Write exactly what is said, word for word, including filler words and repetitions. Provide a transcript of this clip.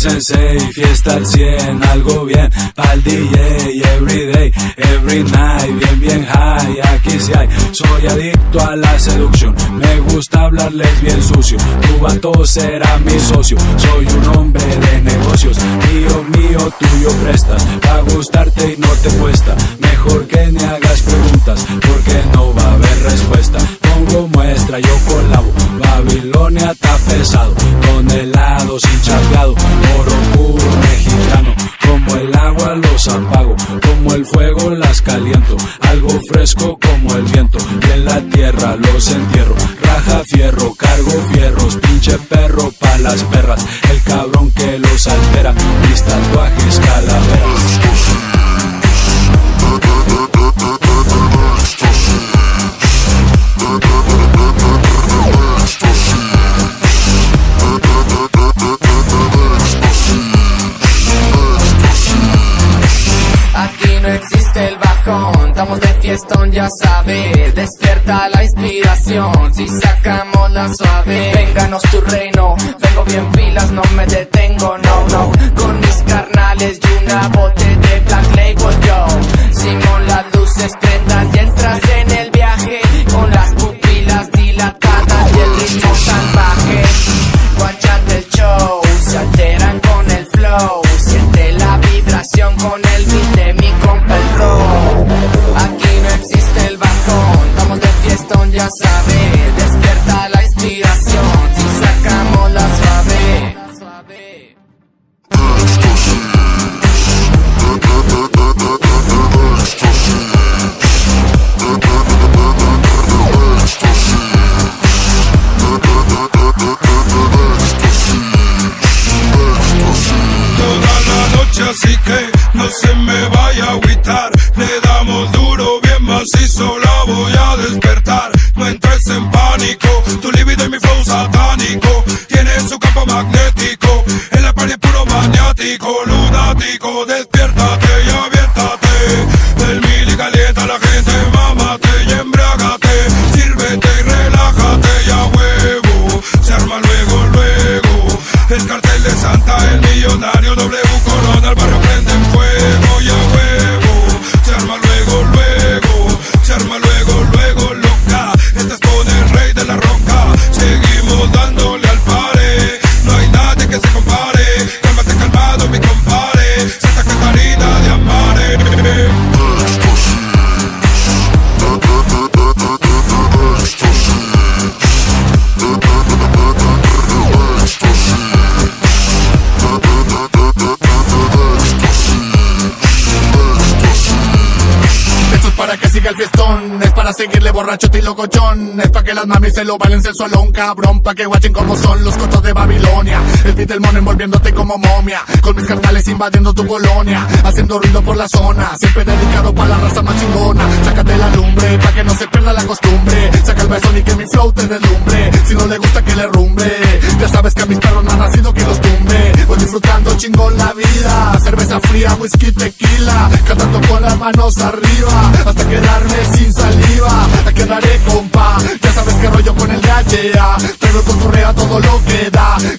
sensei, fiesta al cien, algo bien pa'l D J, everyday, every night, bien bien high, aquí sí hay. Soy adicto a la seducción, me gusta hablarles bien sucio, tu vato será mi socio, soy un hombre de negocios, mío mío, tuyo prestas, va a gustarte y no te cuesta, mejor que ni hagas preguntas, porque no va a haber respuesta, pongo muestra, yo colabo, Babilonia está pesado, tonelados hinchaplado, oro puro mexicano, como el agua los apago, como el fuego las caliento, algo fresco como el viento, y en la tierra los entierro, raja fierro, cargo fierros, pinche perro pa' las perras, el cabrón que los altera, mis tatuajes calaveras. Estamos de fiestón, ya sabes, despierta la inspiración, si sacamos la suave, vénganos tu reino, vengo bien pilas, no me detengo, no, no, con mis carnales y una bote de Black Label, yo, Simón, las luces prendan y entras en el viaje, con las pupilas dilatadas y el ritmo salvaje, guachate el show, se alteran con el flow, siente la vibración con el beat de mi compa el rock. Aquí no existe el bajón, estamos de fiestón, ya sabes, despierta la inspiración, si sacamos la suave. Toda la noche, así que no se me vaya a agüitar, le damos duro, bien macizo, la voy a despertar. No entres en pánico, tu libido y mi flow satánico tiene su campo magnético, en la party puro maniático, lunático, despiértate y aviértate. El mili calienta a la gente, mámate y embriágate, sírvete y relájate y a huevo, se arma luego, luego. El cartel de Santa, el millonario, W Corona, el barrio prende en fuego y a huevo, se arma luego, luego, se arma luego, luego, loca. Este es con el rey de la roca, seguimos dándole al pare, no hay nadie que se compare, cálmate calmado mi compare, Santa Catarina de Amare. Para que siga el fiestón, es para seguirle borrachote y locochón, es para que las mamis se lo bailen sensualón, cabrón, pa' que guachen como son los cotos de Babilonia, el beat del mono envolviéndote como momia, con mis carnales invadiendo tu colonia, haciendo ruido por la zona, siempre dedicado pa' la raza más chingona, sácate la lumbre, pa' que no se pierda la costumbre, saca el besón y que mi flow te deslumbre, si no le gusta que le rumbe, ya sabes que a mis perros no han nacido que los tumbe, voy disfrutando chingón la vida, cerveza fría, whisky, tequila, cantando con las manos arriba, hasta quedarme sin saliva, a quedaré compa, ya sabes que rollo con el G H A, traigo el cotorreo a todo lo que da,